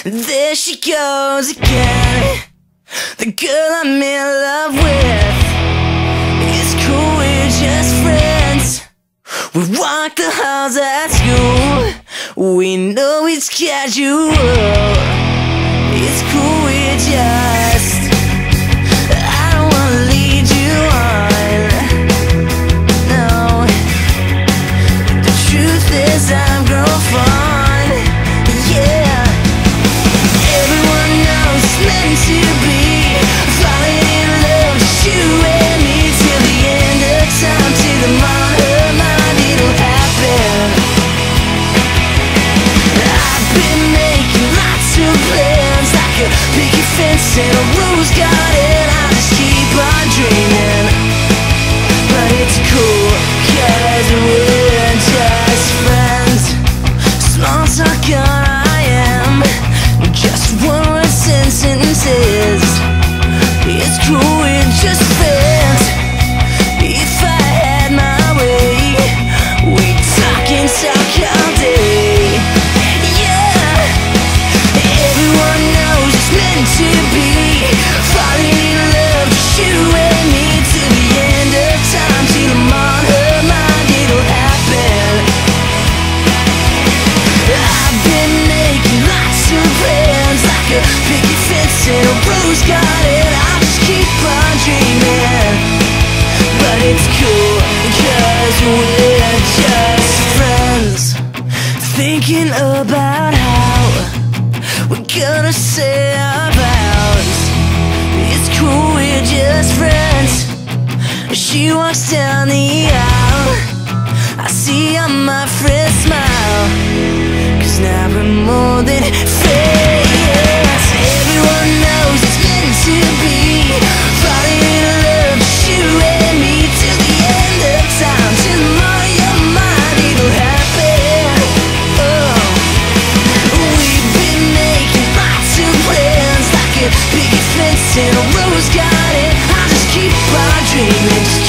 There she goes again, the girl I'm in love with. It's cool, we're just friends. We walk the halls at school. We know it's casual. It's cool, we're just, I don't wanna lead you on. No, the truth is I'm grown fond. Yeah, everyone knows it's meant to be. Falling in love, just you and me till the end of time. Till the on her mind, it'll happen. I've been making lots of plans, like a picket fence and a rose garden. I just keep on dreaming, but it's cool, 'cause we're just friends. Small talk on I am, just one-word sentences. It's cool, we're just friends. If I had my way, we'd talk and talk all day. Yeah, everyone knows it's meant to be. Falling in love, just you and me till the end of time. Till I'm on her mind, it'll happen. I've been making lots of plans, like a picket fence and a rose garden. I'll just keep on dreaming, but it's cool, 'cause we're just friends. Thinking about how we're gonna say our vows. It's cool, we're just friends. She walks down the aisle, I see on my friend smile, 'cause now we're more than friends. Everyone knows it's meant to be. Falling in love, just you and me till the end of time. Till tomorrow your mind, it'll happen. Oh, we've been making lots of plans, like a picket fence and a rose garden. I'll just keep on dreaming.